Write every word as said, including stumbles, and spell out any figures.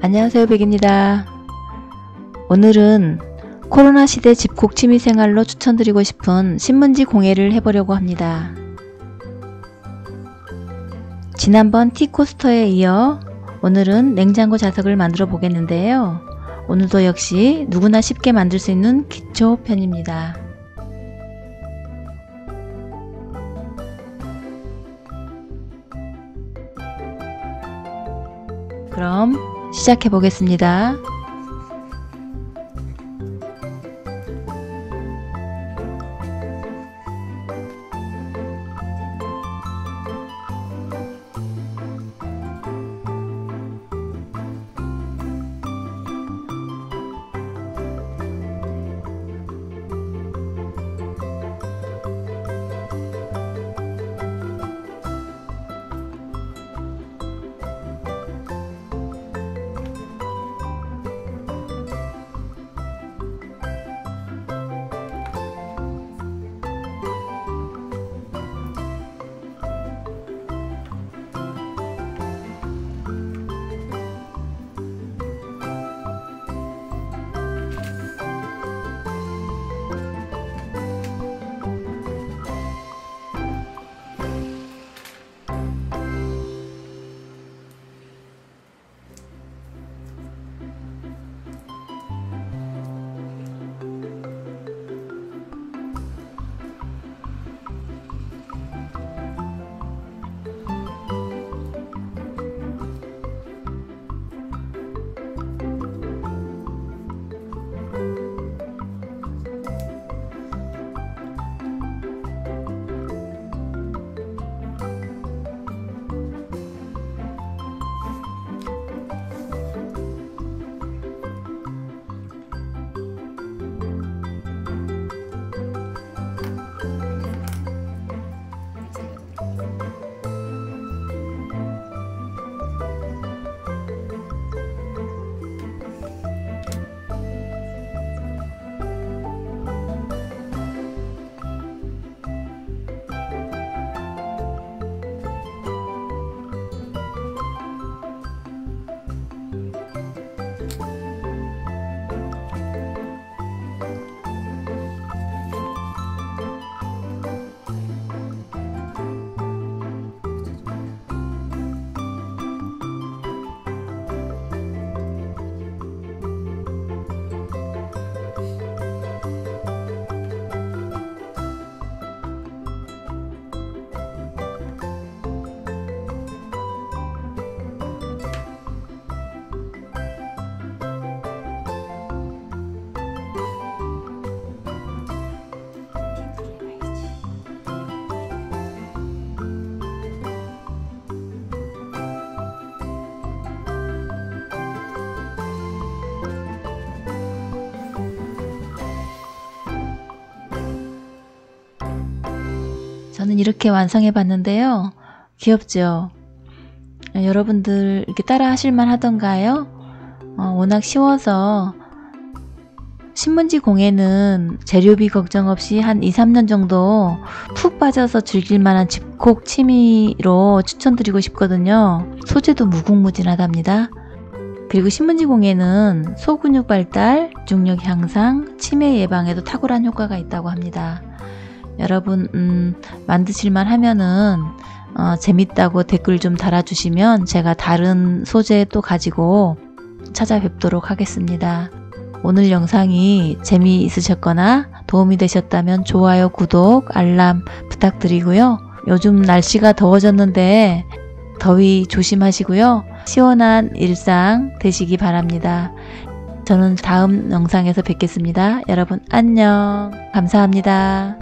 안녕하세요, 백입니다. 오늘은 코로나 시대 집콕 취미생활로 추천드리고 싶은 신문지 공예를 해보려고 합니다. 지난번 티코스터에 이어 오늘은 냉장고 자석을 만들어 보겠는데요. 오늘도 역시 누구나 쉽게 만들 수 있는 기초편입니다. 그럼 시작해 보겠습니다. 저는 이렇게 완성해 봤는데요. 귀엽죠? 여러분들 이렇게 따라 하실만 하던가요? 어, 워낙 쉬워서 신문지 공예는 재료비 걱정 없이 한 이, 삼 년 정도 푹 빠져서 즐길 만한 집콕 취미로 추천드리고 싶거든요. 소재도 무궁무진하답니다. 그리고 신문지 공예는 소근육 발달, 중력 향상, 치매 예방에도 탁월한 효과가 있다고 합니다. 여러분 음, 만드실만 하면은 어, 재밌다고 댓글 좀 달아주시면 제가 다른 소재 또 가지고 찾아뵙도록 하겠습니다. 오늘 영상이 재미있으셨거나 도움이 되셨다면 좋아요, 구독, 알람 부탁드리고요. 요즘 날씨가 더워졌는데 더위 조심하시고요. 시원한 일상 되시기 바랍니다. 저는 다음 영상에서 뵙겠습니다. 여러분 안녕. 감사합니다.